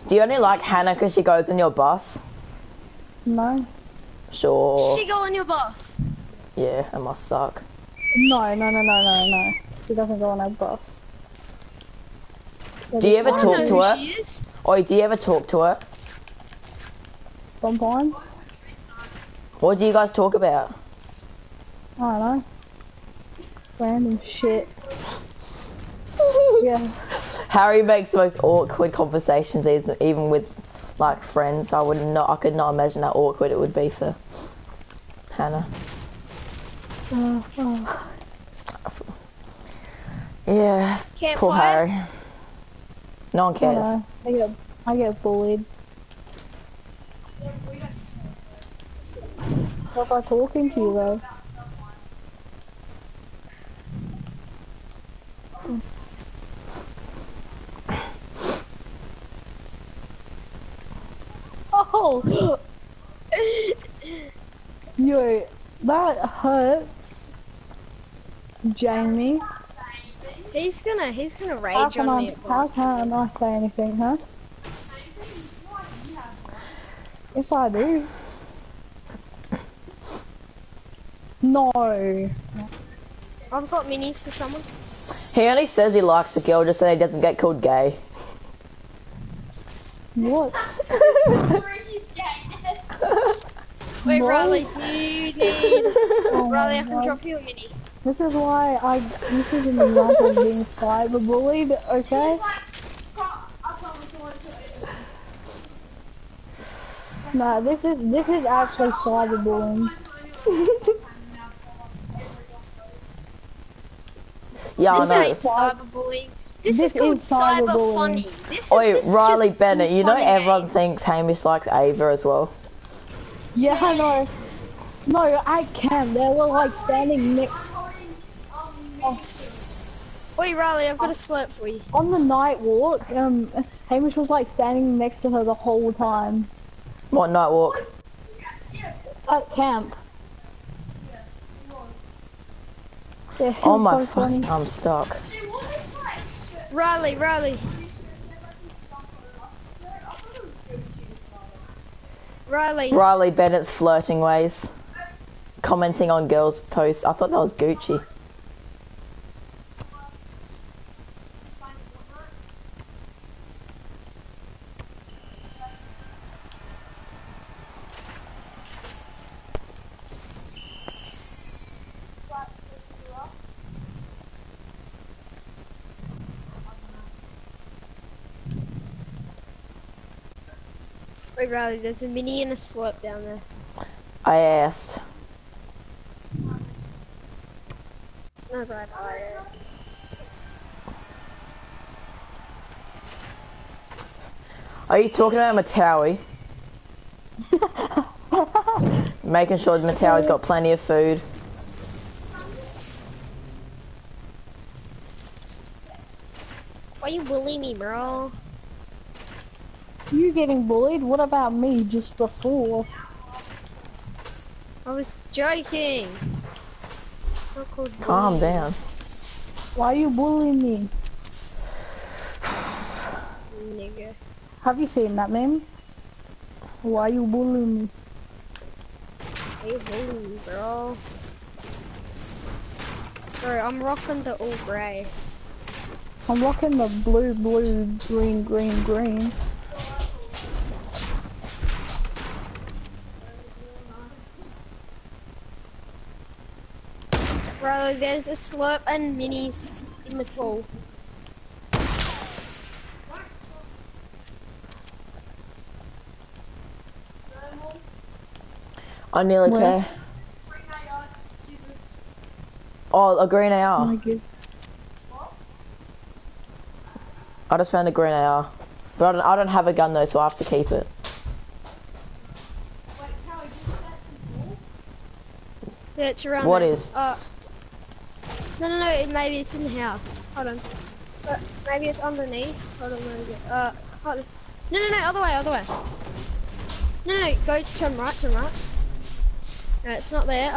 Do you only like Hannah because she goes in your bus? No. Sure. Does she go on your bus? Yeah, it must suck. No. She doesn't go on a bus. Do you ever I talk don't to know her? who she is. Or do you ever talk to her? Sometimes. What do you guys talk about? I don't know. Random shit. Yeah. Harry makes the most awkward conversations, even with like friends. I could not imagine how awkward it would be for Hannah. Yeah, poor Campfire? Harry. No one cares. I get bullied. What am I talking to you though? Oh! Yo, that hurts. Jamie. He's gonna rage on me. How can I not say anything, huh? Yes, I do. No. I've got minis for someone. He only says he likes a girl just so he doesn't get called gay. What? Wait, No. Riley, do you need... Riley, I can drop you a mini. This is why this is an example of being cyberbullied, okay? Nah, this is actually cyberbullying. Yeah, I This know. ain't cyberbullying. This is called cyberbullying. cyber funny. This Oi, is Riley just Bennett, you know funny everyone games. thinks Hamish likes Ava as well. Yeah, I know. No, I can. They were like standing next Wait, Riley, I've got a slurp for you. on the night walk. Hamish was like standing next to her the whole time What night walk? at camp. Yeah, it Oh was my so funny. fucking, I'm stuck. Riley. Riley Bennett's flirting ways. Commenting on girls' posts. I thought that was Gucci. Wait, Riley, there's a mini and a slurp down there. I asked. No, right, I asked. Are you talking about Matawi? Making sure Matawi's got plenty of food. Why you bullying me, bro? You getting bullied? What about me just before? I was joking. Not called Calm bullying. down. Why are you bullying me? Nigga. Have you seen that meme? Why are you bullying me? Why you bullying me, bro? Bro, I'm rocking the all grey. I'm rocking the blue, green, green. Riley, there's a slurp and minis in the pool. I nearly Where? care. Oh, a green AR. I just found a green AR. But I don't have a gun though, so I have to keep it. Yeah, it's around What there. is? No, maybe it's in the house. Hold on. Maybe it's underneath. Hold on, where is it? Hold on. No, other way. No, go, turn right. No, it's not there.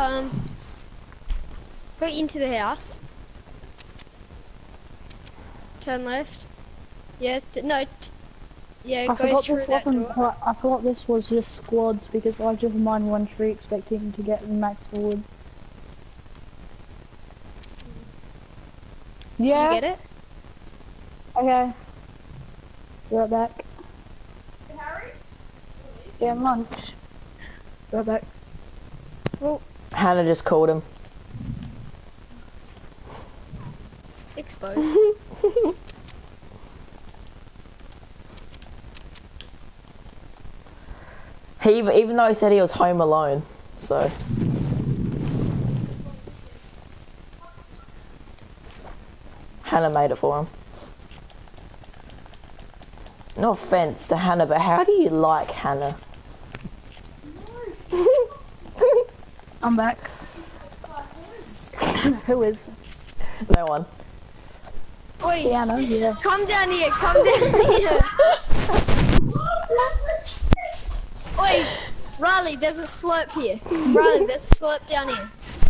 Go into the house. Turn left. Yes, no. Yeah, I go forgot through this that wasn't. door. I thought this was just squads because I just mined one tree expecting to get max wood. Did Yeah. you get it? Okay. Be right back. Yeah, lunch. Be right back. Well, Hannah just called him. exposed. Even though he said he was home alone, so. Hannah made it for him. No offense to Hannah, but how do you like Hannah? I'm back. Who is? No one. Oi, Piano, yeah. come down here, come down here. Oi, Riley, there's a slurp here. Riley, there's a slurp down here.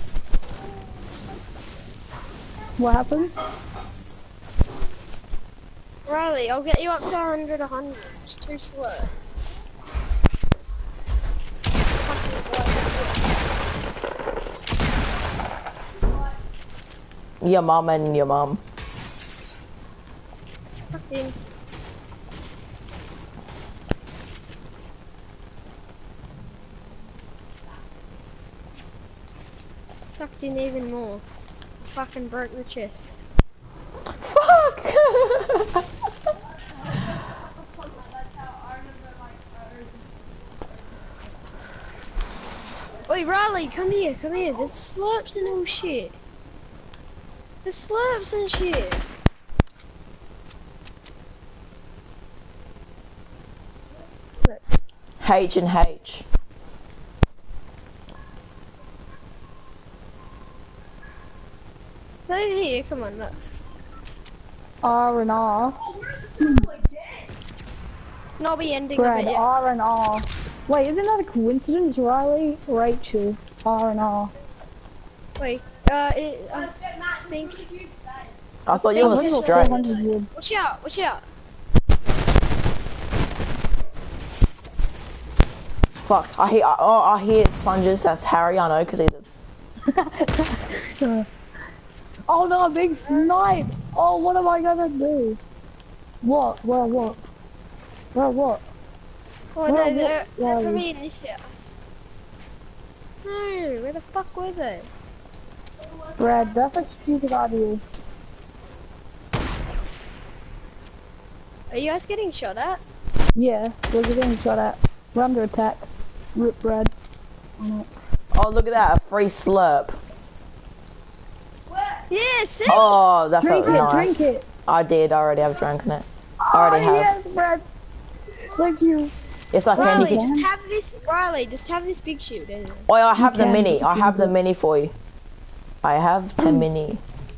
What happened? Riley, I'll get you up to 100. It's 2 slurps. Your mum and your mum. Fucking. Sucked in even more. Fucking broke the chest. Fuck! Oi, Riley, come here, come here. There's slurps and all shit. There's slurps and shit. Look. H and H. It's over here, come on, look. R and R. And I'll be ending Brad, of it, yeah. R and R. Wait, isn't that a coincidence? Riley, Rachel, R and R. Wait, I think. I thought you were I've only got straight. 400 wood. Watch out, watch out. Fuck, I hear plunges, that's Harry, I know, because he's a... Oh no, I'm being sniped! Oh, what am I gonna do? What? Where, what? Where, what? Oh Where, no, what? they're Where? probably in this house. No, where the fuck were they? Brad, that's a stupid idea. Are you guys getting shot at? Yeah, we're getting shot at. We're under attack. Rip, Brad. Oh, look at that, a free slurp. Yeah, sick! Oh, that Drink felt it, nice. drink it! I did, I already have drank it. I already have. Yes, Brad! Thank you. Yes, I can. You Riley, can... just have this. Riley, just have this big shield. Anyway. Oh, I have the can, mini. you I have can the mini for you. I have 10 mini.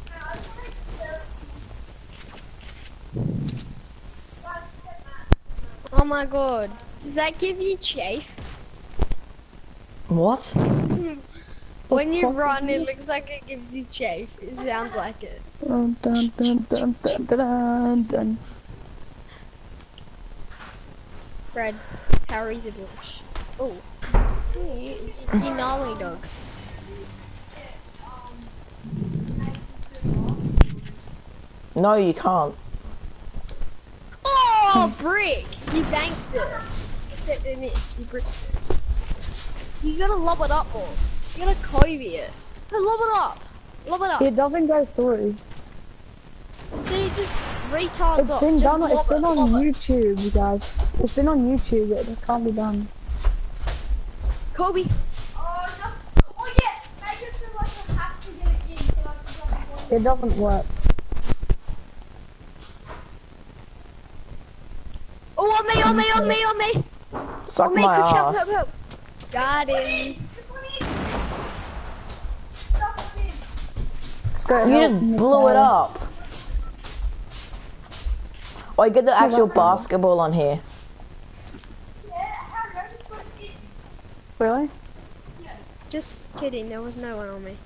Oh my god, does that give you chafe? What? When you fuck run, it looks like it gives you chafe. It sounds like it. Dun, dun, dun, dun, dun, dun, dun. Fred, Harry's a bush. Oh, see, you gnarly dog. No, you can't. Oh, brick! You banked it. Except in this, you bricked it. You gotta lob it up more. You gotta Kobe it. No, lob it up. Lob it up. It doesn't go through. See, just retards It's up. been Just done. It's lob been it, on lob it. YouTube, you guys. It's been on YouTube. It can't be done. Kobe. Oh, no. Oh, yeah. Make it so like I have to get it in so I can It doesn't work. Oh, on me, on me, on me, on me. Suck On me, my quick, help, ass. help, help. Got him. Let's go. You help just me, blew it Kyle. up. Oh, you get the actual basketball on here. Really? Just kidding, there was no one on me.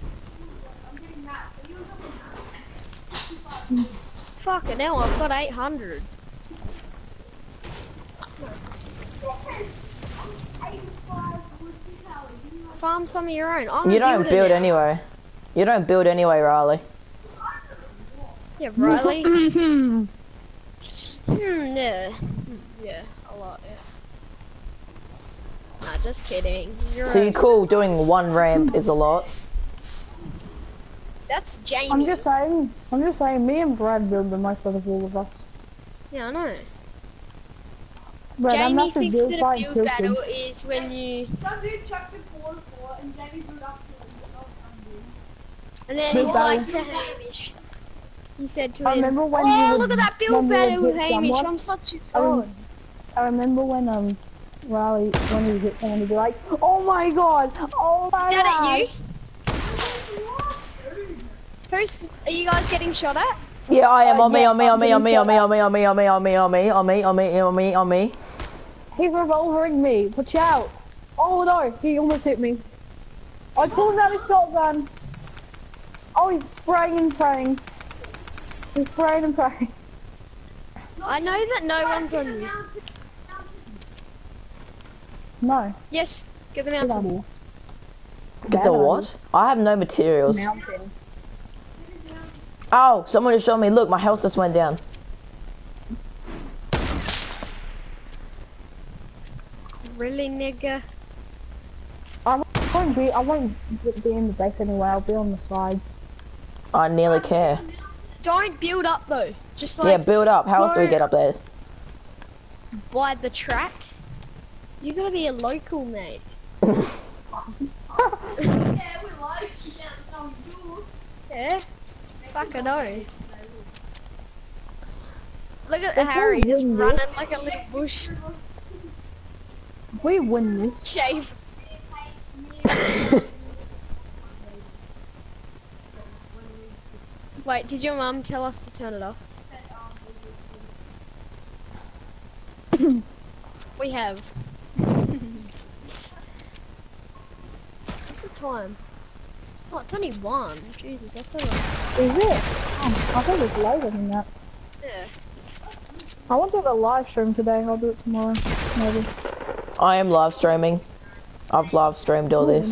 Fucking hell, I've got 800. farm some of your own. I'm You a don't builder build now. anyway. You don't build anyway, Riley. Yeah, Riley. Hmm. Yeah. Yeah, a lot, yeah. Nah, just kidding. You're So you a- cool doing one ramp is a lot. That's Jamie. I'm just saying, me and Brad build the most out of all of us. Yeah, I know. Brad, I'm Jamie not to thinks build that a fight build tilted. battle is when you... Some dude chucked a 4-4 and Jamie blew up to himself. And then Build he's battle. like to Hamish. He said to I him, remember when oh, you would- look at that when build you would battle with hit Hamish. someone. I'm such a I rem- god. I remember when Riley, when he hit someone, he'd be like, "Oh my god! Oh my Is that god!" at you? Who's... Are you guys getting shot at? Yeah, I am on me, yes, on me, on me, on me, on me, I'm on me, on me, on me, on me, on me, on me, on me, on me, on me. He's revolvering me. Watch out! Oh no, he almost hit me. I pulled out his shotgun. Oh, he's spraying and praying. He's spraying and praying. I know that no one's on you. No, Yes, get the get out of mountain. here. Get the what? I have no materials. Mountain. Oh, someone just showed me. Look, my health just went down. Really, nigga? I won't be in the base anyway. I'll be on the side. I nearly care. Don't build up though. Just Yeah, like build up. How else do we no. get up there? by the track. You gotta be a local, mate. Yeah, we like to dance on duels. Yeah? Fuck, I know. Look at That's Harry not just windy. running like a little bush We win this. shave. Wait, did your mum tell us to turn it off? We have. What's the time? Oh, it's only 1. Jesus, that's so much. Is it? I thought it was later than that. Yeah. I want to do a live stream today. I'll do it tomorrow, maybe. I am live streaming. I've live streamed all this.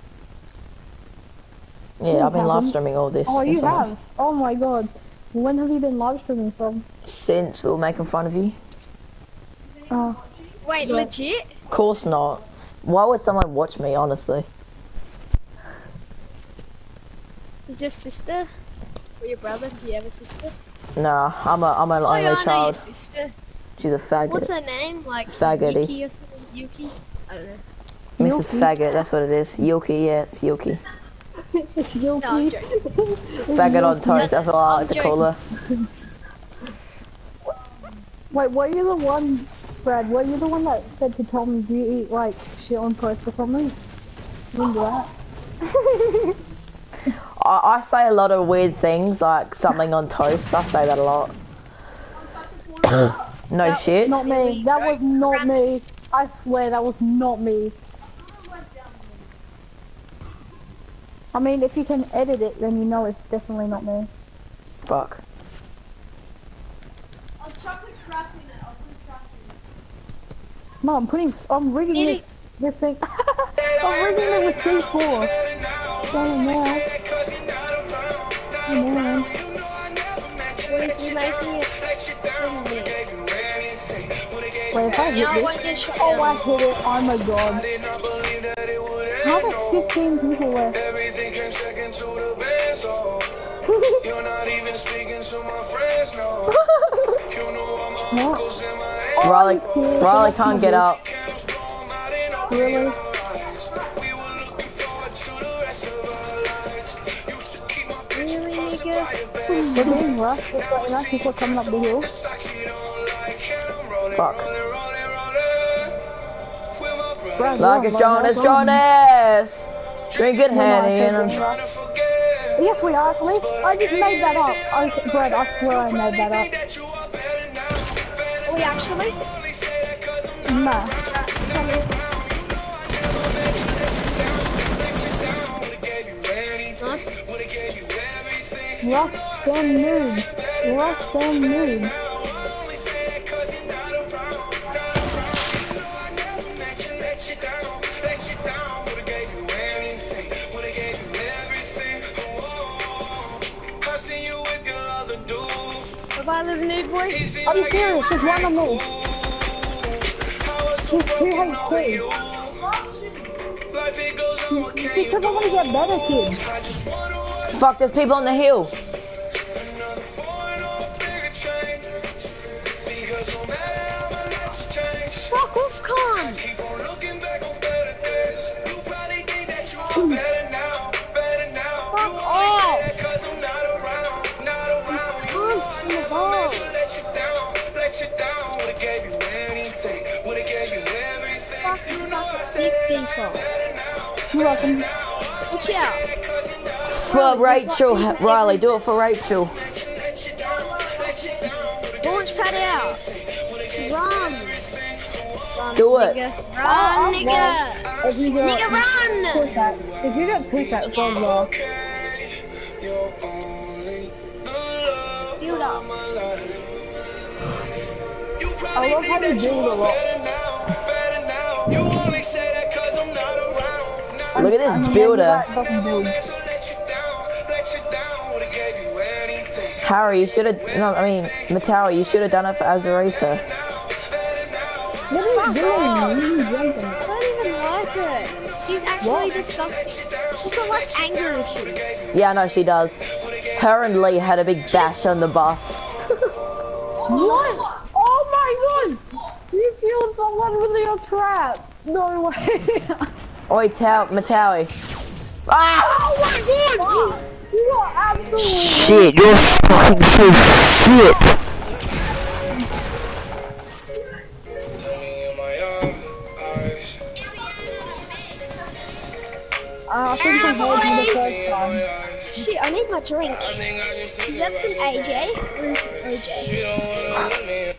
Yeah, I've been live streaming all this. Oh, you Yes, I have? Oh my god. When have you been live streaming from? Since we were making fun of you. Oh, Wait, Yeah. legit? Of course not. Why would someone watch me, honestly? Is your sister? Or your brother? Do you have a sister? Nah, I'm an Oh only yeah, I know your child. sister. She's a faggot. What's her name? Like Faggoty. Yuki or something? Yuki? I don't know. Mrs. Yuki? Faggot, that's what it is. Yuki, yeah, it's Yuki. it's No, I'm Yoki. joking. Faggot on toast, that's what I like to call her. Wait, were you the one, Brad, were you the one that said to Tom, do you eat like shit on toast or something? Remember that? I say a lot of weird things, like something on toast. I say that a lot. No That shit. was Not me. That was not me. I swear that was not me. I mean, if you can edit it, then you know it's definitely not me. Fuck. I'll chuck the trap in it. I'll put a trap in it. No, I'm rigging Edit. this thing. I'm rigging it with C4. Damn, now. Oh, man. Boys, we're making it. Wait, if I hit Now I this. won't get shot Oh, I down. hit it. Oh my god. How there's 15 people left? Everything came second to the best, oh. You're not even speaking to my friends, no. You know all my What? uncles and my Oh, Riley, are you serious? Riley That's can't not get good. up. Really? We were looking forward to the rest of our lives. Used to keep my Really, nigga? We're getting rushed. We've got enough people coming up the hill. Fuck. Brad, Like it's Jonas, Jonas! Drinking Henny and I'm... Yes, we are actually. I just made that up. Brad, I swear I made that up. Are we actually? Nah. Nice. Rush them noobs. Rush them noobs. big boy. Are you serious? There's one on me. He's 2 HP. Because I want to get better, kid. Fuck, there's people on the hill. Fuck off, Con. Fuck off. These cons from the ball. Fucking suck a dick default. You're welcome. Watch out. For Rachel, Riley, do it for Rachel. Launch pad out. Run. Run, Do it. Nigga. Run, nigga. If you get Nigga, run. push that, if you get push that, go well. Build up. I love how you build a lot. Look at this builder. That doesn't build. Harry, you should have. No, I mean, Mateo, you should have done it for Azarita. What are you doing? You're jumping. I don't even like her. She's actually disgusting. She's got like anger issues. Yeah, I know she does. Her and Lee had a big bash on the bus. What? Oh my god! You killed someone with your trap. No way. Oi, Mateo. Ah! Oh my god! You are absolutely. Shit, you're fucking so shit. I think I heard you the first time. Shit, I need my drink. Is that some AJ or is it OJ?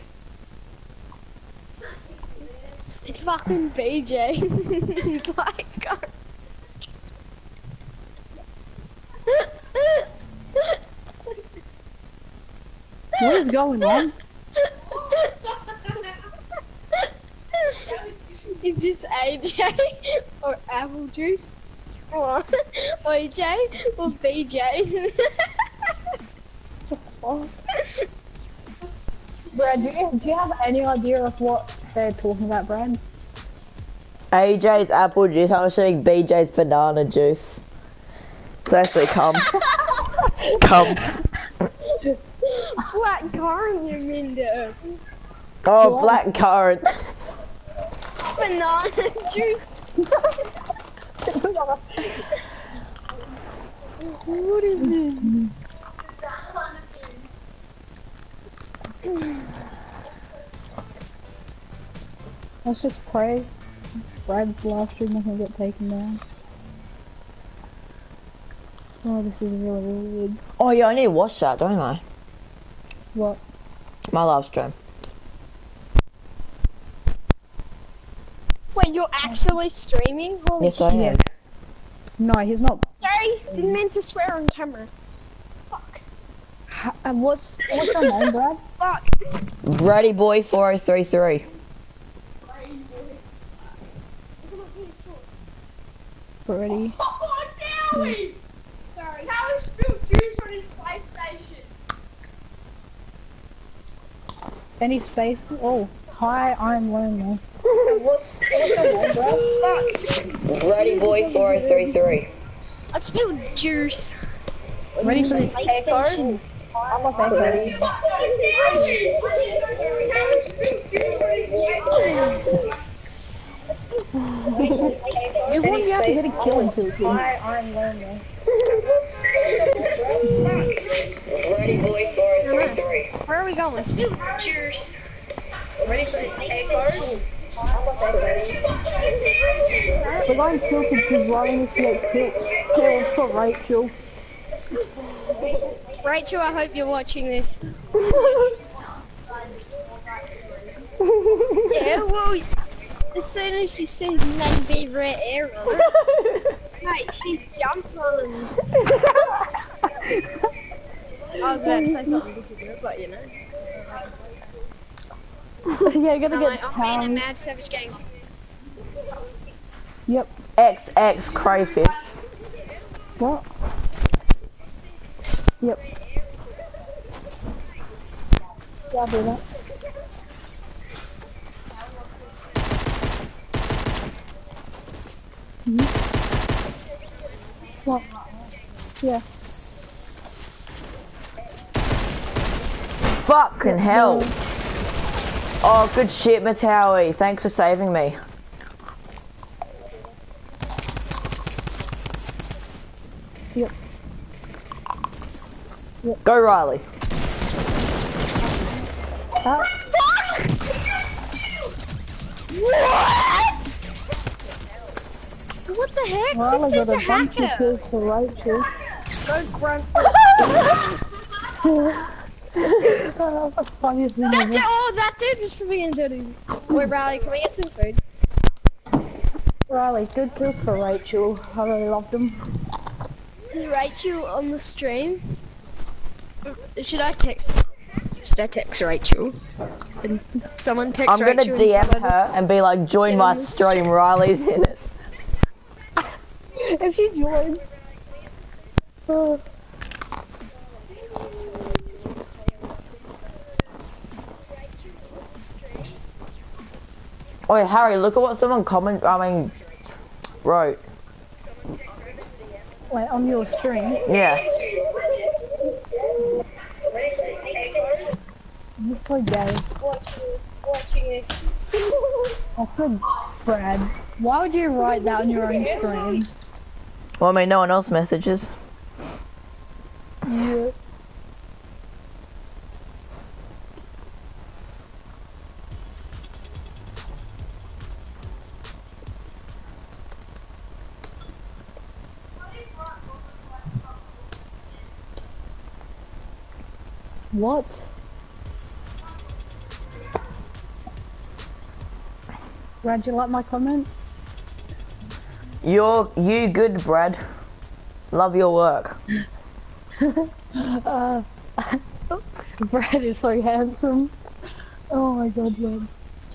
It's fucking BJ. Black card. What is going on? Is this AJ or apple juice or OJ or BJ? Brad, do you have any idea of what they're talking about, Brad? AJ's apple juice, I was showing BJ's banana juice. So actually, come. Come. Black currant, you mean the Oh, black currant. banana juice. What is this? Let's just pray Brad's live stream doesn't get taken down. Oh, this is really weird. Oh yeah, I need to watch that, don't I? What? My live stream. Wait, you're actually streaming? Holy Yes, I am. Yes. No, he's not. Sorry, didn't mean to swear on camera. Fuck. What's your name, Brad? Fuck. Brady Boy 4033. Brady. Oh, Terry! Sorry. Terry spilled juice on his PlayStation. Any space? Oh, hi, I'm lonely. What's your name, Brad? Brady Boy 4033. I spilled juice. Ready for this PlayStation. I'm a Echo. You want you have to get a killing too. Hi, I'm lonely. Brady Boy 4033. Where are we going? Spill juice. Ready for this PlayStation. We're going tilted because Riley needs to get killed for Rachel. Rachel, I hope you're watching this. Yeah, well, as soon as she sees maybe red arrow, mate, she jumped on him. I was about to say something different, but you know. Yeah, you're gonna I'm get being a pound. mad savage game. Yep. XX crayfish. What? Yep. Yeah, I'll do that. What? Yeah. Fucking hell. Oh, good shit, Matawi. Thanks for saving me. Yep. Go, Riley. Ah, What? What the heck? Riley This dude's got a a bunch of hacker. kills for Rachel. Go grunt. That's the funniest thing ever. That dude was for being dirty. Wait, Riley, can we get some food? Riley, good kills for Rachel. I really loved them. Is Rachel on the stream? Should I text Rachel? And someone text I'm gonna Rachel. DM her and be like, join my stream, Riley's in it. If she joins. Oh. Oh, yeah, Harry, look at what someone wrote. Wait, on your stream? Yeah. That's so gay. Watching this. That's so Brad. Why would you write that on your own stream? Well, I mean, no one else messages. Yeah. What? Brad, you like my comment? You good, Brad. Love your work. Brad is so handsome. Oh my god, Brad.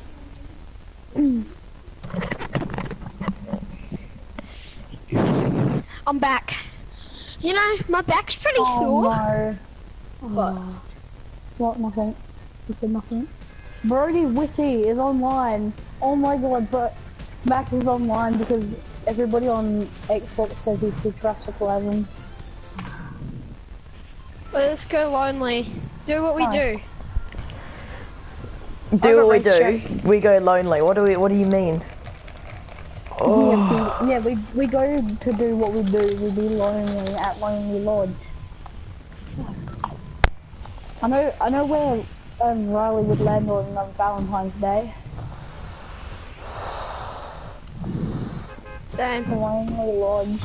I'm back. You know, my back's pretty Oh sore. no. What? What? Nothing. He said nothing. Brody Witty is online. Oh my god, but Mac is online because everybody on Xbox says he's too trash to play them. Let's go lonely. Do what we do. Do got what we race do. track. We go lonely. What do you mean? Oh. We go to do what we do. We be lonely at Lonely Lodge. I know where Riley would land on Valentine's Day. Same. Lonely Lodge.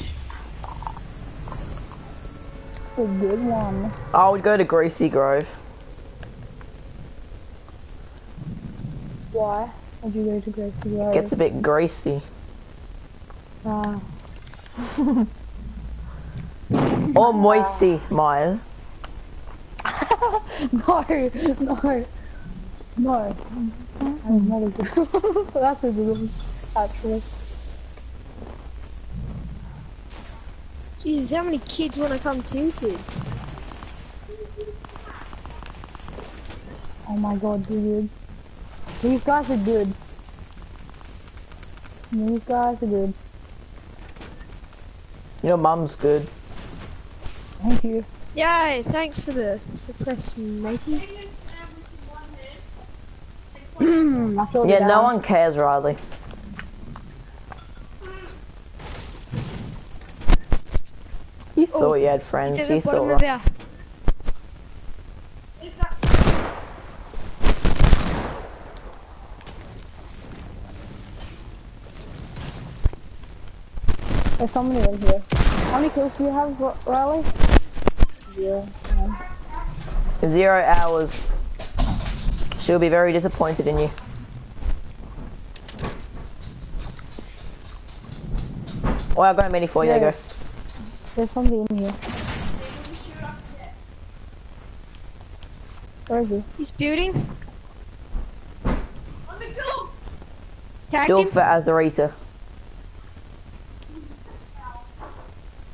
A good one. I would go to Greasy Grove. Why would you go to Gracie Grove? Gets a bit greasy. Or moisty, Maya. No. I'm not a good That's a good one, actually. Jesus, how many kids want to come to? Oh my god, dude. These guys are good. These guys are good. Your mum's good. Thank you. Yay, thanks for the suppressed matey. I feel Yeah, down. no one cares, Riley. You thought you had friends. To the You bottom thought. of our... There's somebody in here. How many kills do you have, Riley? 0. 0 hours. She'll be very disappointed in you. Oh, I've got a mini for you. There you go. There's somebody in here. Where is he? He's building. On the go! Tag Still him. for Azarita.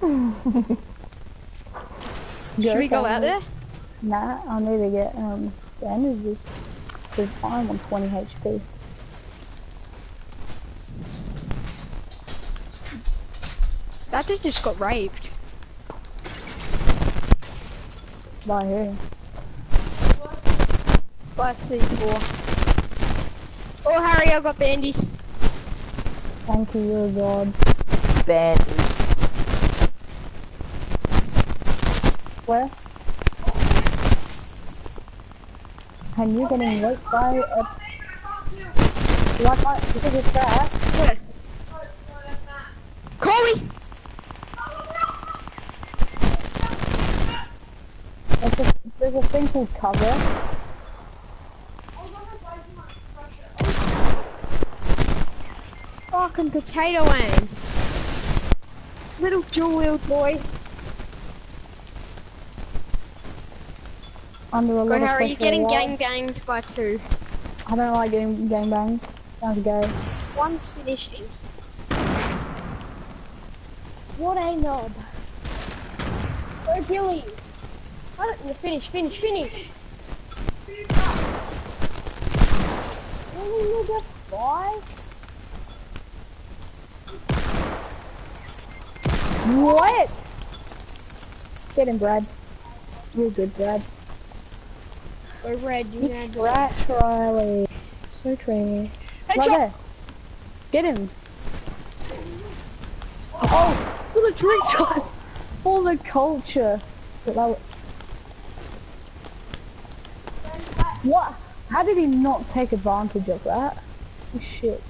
Should we go out there? Nah, I need to get bandages. Because I'm on 20 HP. That dude just got raped. By who? By C4. Oh, Harry, I got bandies. Thank you, you're a god. Bandage. Where? And you're getting raped by a... Like, because it's that. Where? Corey! There's a thing called cover. Fucking potato aim. Little dual-wheeled boy. Under a Go, lot of Harry, you're pressure, getting right? gang-banged by 2. I don't like getting gangbanged. Sounds gay. One's finishing. What a knob. Go, Billy. Why don't you finish? Oh, you just fly? What? Get him, Brad. You're good, Brad. Go, Red, you You had trash, Riley. So trash. Right Headshot! there. Get him. Oh, for the trick shot. For the culture. What? How did he not take advantage of that? Oh, shit.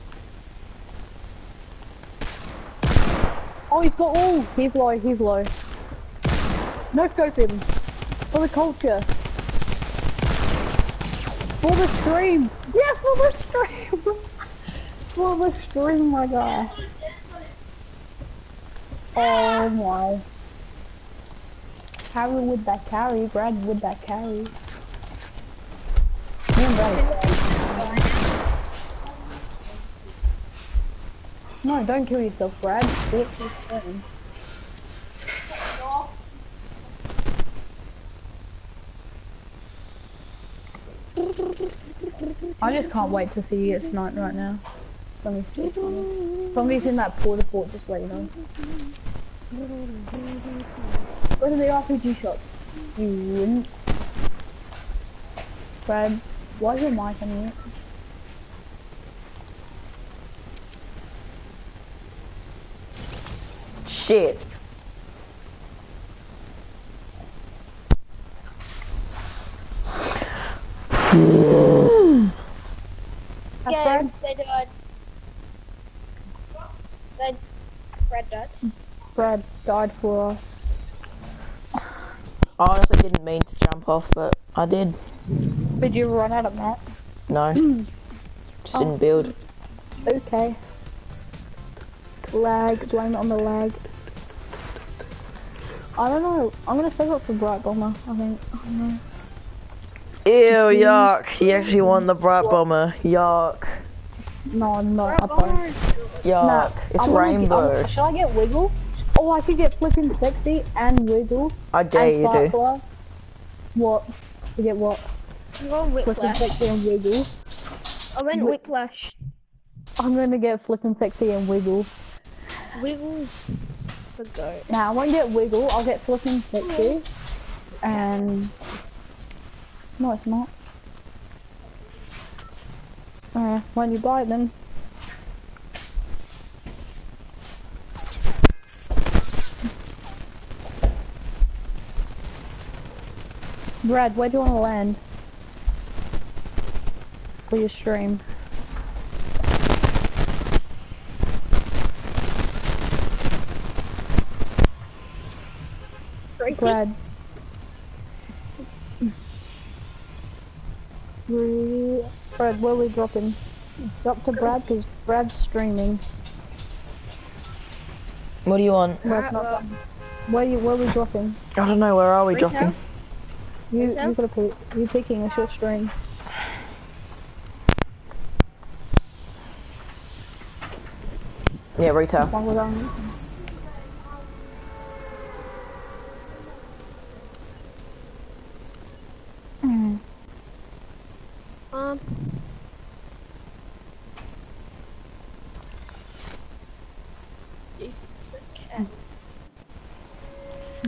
Oh, he's got all. He's low, he's low. No scope him. For the culture. For the stream. Yeah, for the stream. For the stream, my guy. Oh my. Harry with that carry, Brad with that carry. Me and Brad. No, don't kill yourself, Brad. Get your turn. I just can't wait to see you get sniped right now. Let me see. Somebody's in that porta fort, just let you know. Go to the RPG shop. You wouldn't. Brad, why is your mic on mute? Shit. Yeah, Brad? they died. Red died. Brad died for us. I honestly didn't mean to jump off, but I did. Did you run out of mats? No. Just didn't build. Okay. Lag, blame it on the lag. I don't know. I'm gonna save up for Bright Bomber, I think. I don't know. Ew, yuck. He actually won the Bright Bomber. Yuck. No, I'm not. I don't. Yuck. Nah, It's rainbow. Should I get Wiggle? Oh, I could get Flippin' Sexy and Wiggle. I dare and you do. Sparkler. What? You get what? I'm going Flippin' Whiplash. Sexy and Wiggle. I went Whiplash. I'm gonna get Flippin' Sexy and Wiggle. Wiggles the goat. Nah, I won't get Wiggle. I'll get Flippin' Sexy. And... No, it's not. When you buy it then. Brad, where do you want to land? For your stream. Gracie? Brad. Brad, where are we dropping? It's up to Brad because Brad's streaming. What do you want? Brad's not done. Where are we dropping? I don't know, where are we Retail? dropping? You Retail? gotta pick. You picking a short stream. Yeah, retail. One we're going.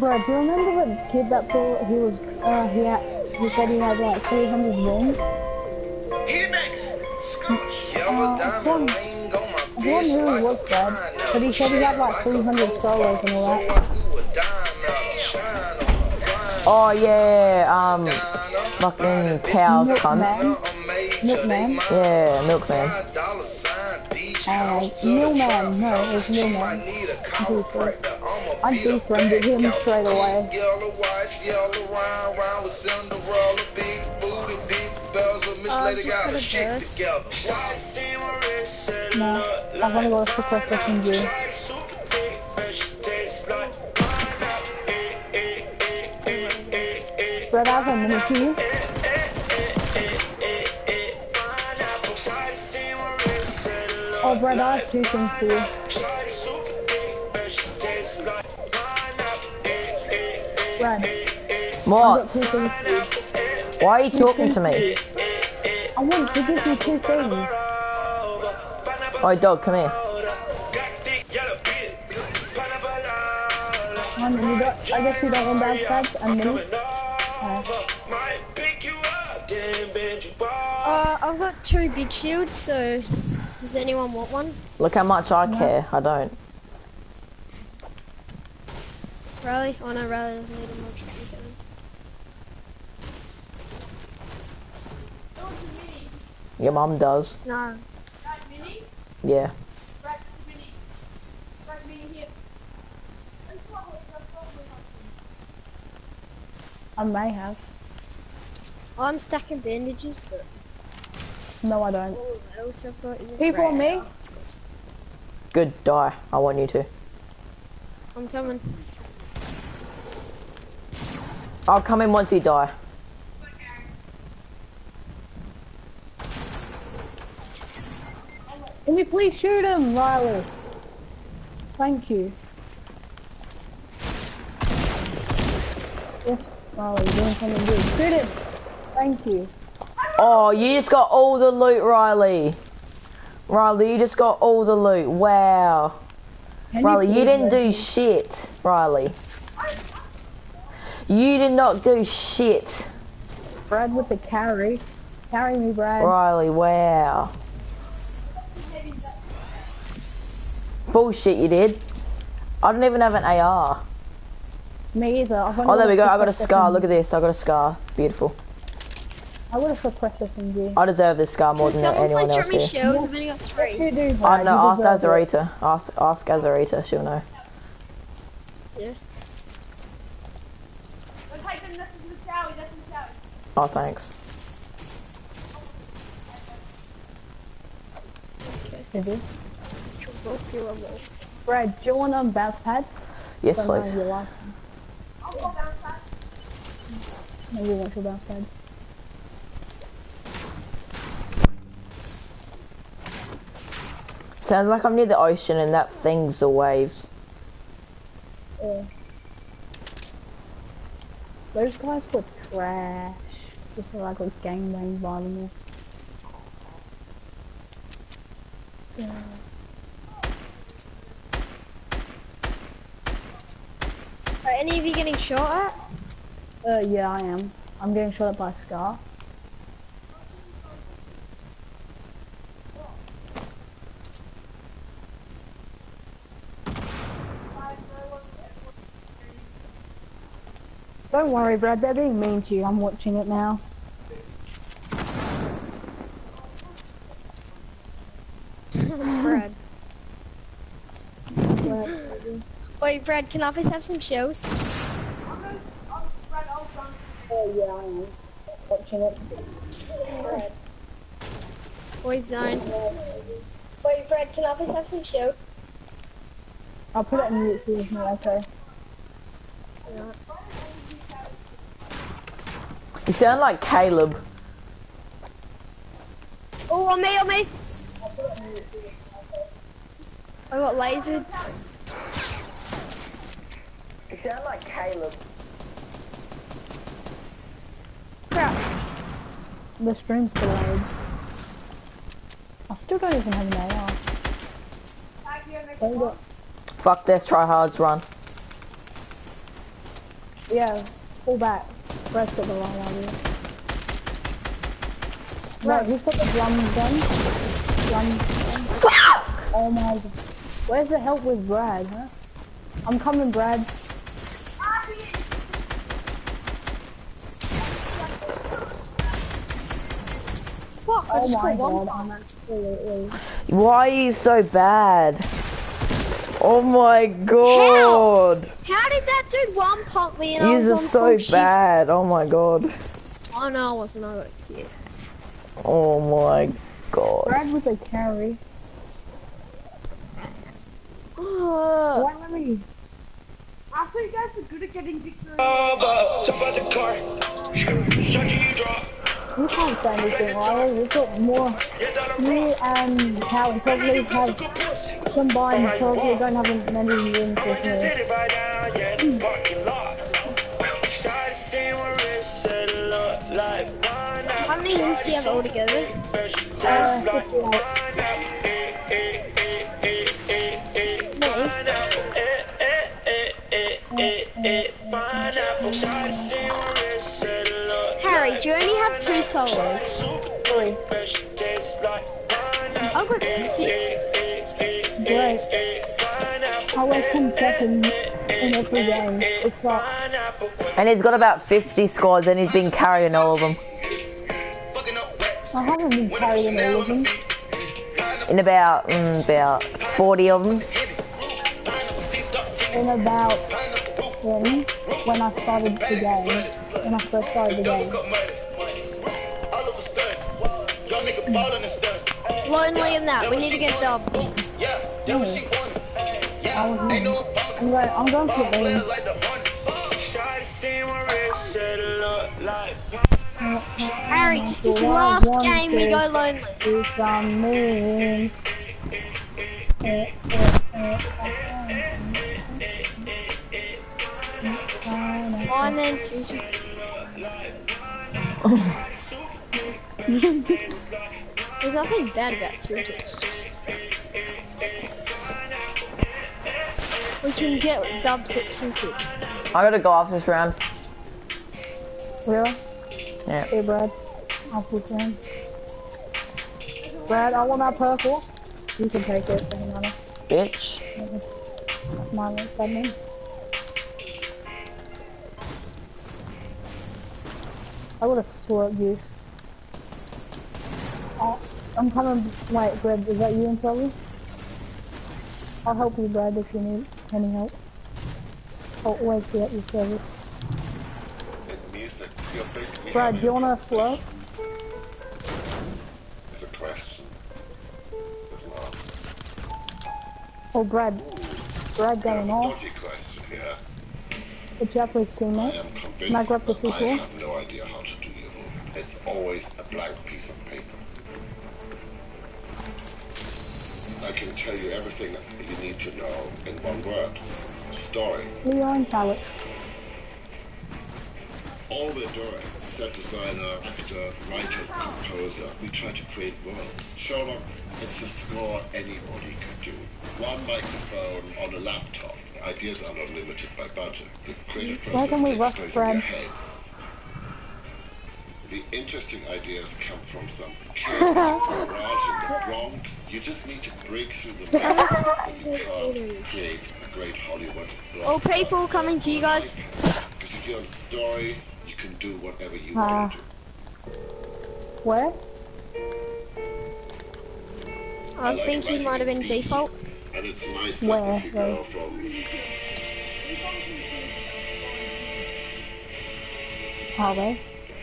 Bro, do you remember the kid that thought he was, he said he had like 300 wins? I forgot who he was, Brad, but he said he had like 300 solos and all that. Oh yeah, fucking cows cunt. Milkman? Yeah, milkman. Millman, no, it was Millman. I defriended him straight away. No, I'm gonna go to Crystal from you. Brad, I have a minute to you. Oh, Brad, I have 2 things for you. Brad, I've got What? 2 things for you. Why are you talking to me? I want to give you 2 things. Oh, dog, come here. I guess you don't want bad stats and me. I've got 2 big shields, so does anyone want one? Look how much I care. I don't. Riley? Oh no, Riley doesn't need a more tricky Your mum does. No. Yeah. I may have. I'm stacking bandages, but No, I don't. all else I've got is People on me? Good, die. I want you to. I'm coming. I'll come in once you die. Can you please shoot him, Riley? Thank you. Yes, Riley, you're doing something good. Shoot him! Thank you. Oh, you just got all the loot, Riley. Riley, you just got all the loot. Wow. Can Riley, you please didn't let do me- shit, Riley. You did not do shit. Brad with the carry. Carry me, Brad. Riley, wow. Bullshit, you did. I don't even have an AR. Me either. Oh, there we go. I got a scar. Look at this. I got a scar. Beautiful. I would have suppressed SMG. I deserve this scar more Can than someone anyone please else drop me here. shells? I've only got 3. You do, I Brad. know. You Ask deserve it. Azarita. Ask Azarita. She'll know. Yeah. Oh, thanks. You do? Brad, do you want bounce pads? Yes, Don't know if please. you like them. Maybe you want your bounce pads. Sounds like I'm near the ocean and that thing's the waves. Yeah. Those guys were trash. Just like with gangbang violently. Yeah. Are any of you getting shot at? Yeah, I am. I'm getting shot at by Scar. Don't worry, Brad, they're being mean to you. I'm watching it now. That's Brad. Wait, Brad, can I please have some shells? Oh, yeah, I am. Watching it. Void zone. Wait, Brad, can I please have some shells? I'll put it in mute so it's not okay. You sound like Caleb. Oh, on me, on me! I got lasered. You sound like Caleb. Crap. The stream's delayed. I still don't even have an AR. Hold up. Fuck this, try hards, run. Yeah, pull back. Brad's got the wrong idea. Right, he's got the drum gun. Oh my god. Where's the help with Brad, huh? I'm coming, Brad. Fuck, I Oh just my got one god. bomb. Absolutely. Why are you so bad? Oh my god. How did that dude one pump me and I was You on are so full shield? bad. Oh my god. Oh no, I wasn't. I got cute. Oh my god. Brad with a carry. Why let me? I thought you guys were good at getting victory. Jump out the car. Shut you drop. You can't say anything, Riley. We've got more. You and Cal probably have combined, probably don't have many wins with me. How many wins do you have altogether? 58. Harry, do you only have 2 solos? 3. I've got 6. Great. I went 10 seconds in every game. It sucks. And he's got about 50 squads and he's been carrying all of them. I haven't been carrying all of them. In about 40 of them. In about when I started the game. When I first started the game. Lonely in that. We need to get dub. I'm going to the game. Harry, just this last game we go lonely. Do some moves. One and 2. There's nothing bad about 2. It's just we can get dubs at 2. I gotta go after this round. Really? Yeah. Hey, Brad. I'll put you in. Brad, I want that purple. You can take it, doesn't matter. Bitch. That's mine, what's that mean? I would have slurp juice. Oh, I'm coming. Wait, Brad, is that you in trouble? I'll help you, Brad, if you need any help. I'll always be at your service. Brad, do you want to slurp? It's a question. It's an answer. Oh, Brad going off. Dodgy question here. The Japanese I teammates. am Can I convinced grab the that I sequel? have no idea how to do evil. It's always a blank piece of paper. I can tell you everything that you need to know in one word. Story. Do your own palettes. All we're doing, set designer, actor, writer, composer, we try to create worlds. Sherlock, it's a score anybody can do. One microphone on a laptop. Ideas are not limited by budget. The creative Why process can we takes rush place in Brad? your head. The interesting ideas come from some kid garage in the Bronx. You just need to break through the mask, and you can't create a great Hollywood All blockbuster. people coming to you guys. Because if you're a story, you can do whatever you want to do. Where? I think he might have been default. And it's nice Where? that if you go from Are they?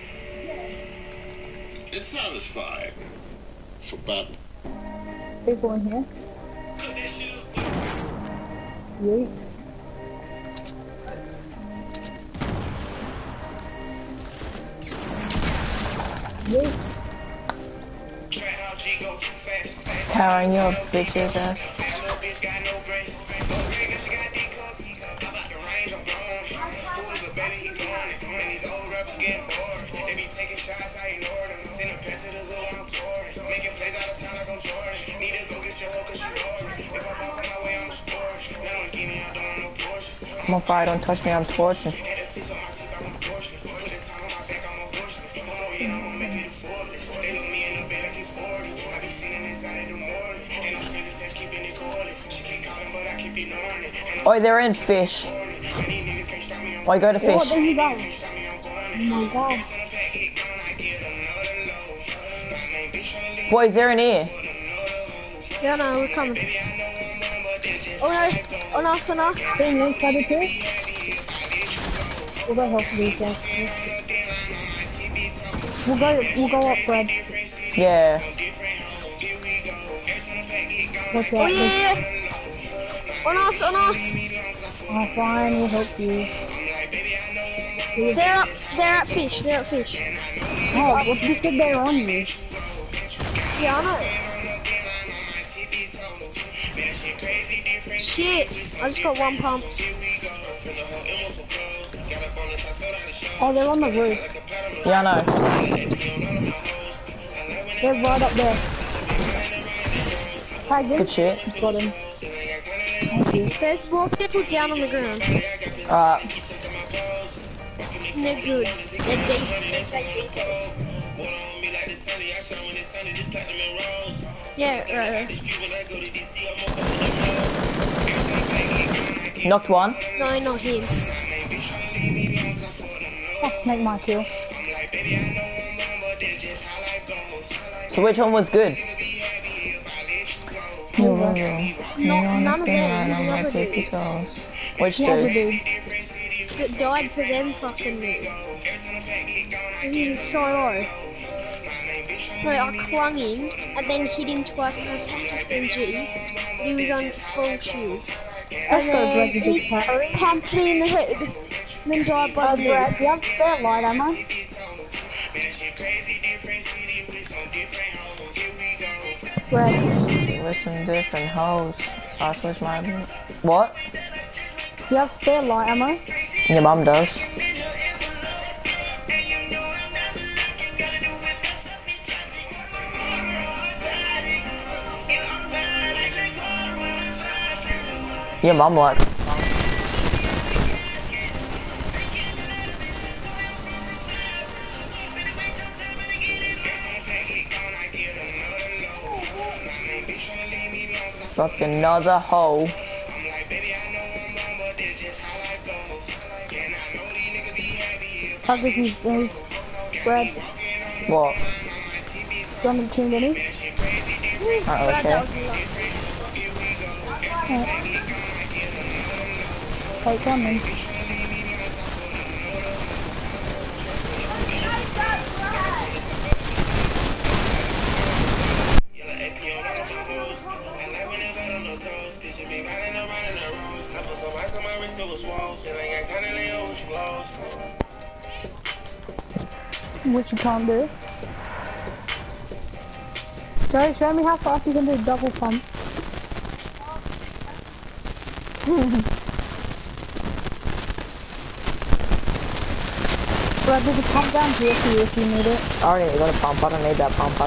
it's satisfying for bad. People in here? Yeet. Yeet. Carrying your bitch's ass. I'm on fire, don't touch me, I'm torching. Oh, they're in fish. Oh, go to Oh, fish. there you go. Oh my god. Boys, they're in here. Yeah, no, we're coming. Oh no, on us, on us. Being inside it too? We'll go help these guys. We'll go up, Brad. Yeah. Watch Oh out. yeah, yeah. On us, on us. Oh, fine, we'll help you. They're at fish, they're at fish. Oh, what you said they're on you? Yeah, I know. Shit, I just got one pumped. Oh, they're on the roof. Yeah, I know. They're right up there. Tag him. Good shit. Got him. Thank you. There's more people down on the ground. Alright. And they're good. They're deep. They're defense. Yeah, right. Knocked one. No, not him. Oh, make my kill. So which one was good? None of them. Another dudes. Which The other dude? dudes. That died for them fucking moves. He was so low. No, I clung him and then hit him twice with an attack SMG. He was on full shield. Let's And go, then Brad, to he this carry. pumped me in the head. And then died by the Brad, move. do you have spare light ammo? Brad, Listen, different hoes. I switch my. What? do you have spare light ammo? Your mum does. Your mum likes. Dropped another hole. How big is those? Brad, What? do you want me to tune any? Alright, okay. Take one then. Which you can't do. Joey, show me how fast you can do double pump. Brad, there's a pump down here for you if you need it. I already got a pump. I don't need that pump.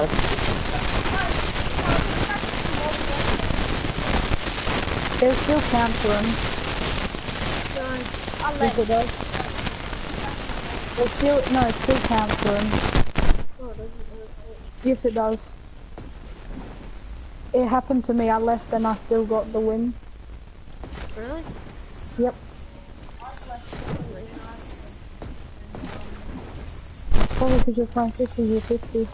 There's still camp room. Yes, it does. There's still, no, it's still camp room. Yes, it does. It happened to me. I left and I still got the win. Really? Yep. It's probably because you're playing 50, you're 50.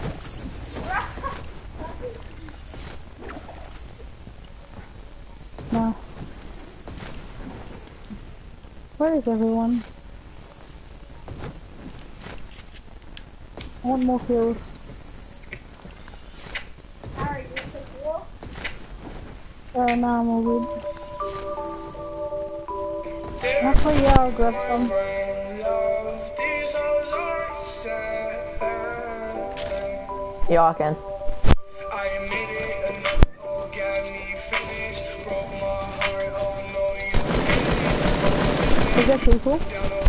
Nice. Where is everyone? I want more kills. Harry, you took a walk? No, I'm all good. Actually, yeah, I'll grab some. Yeah, I can. Is there people?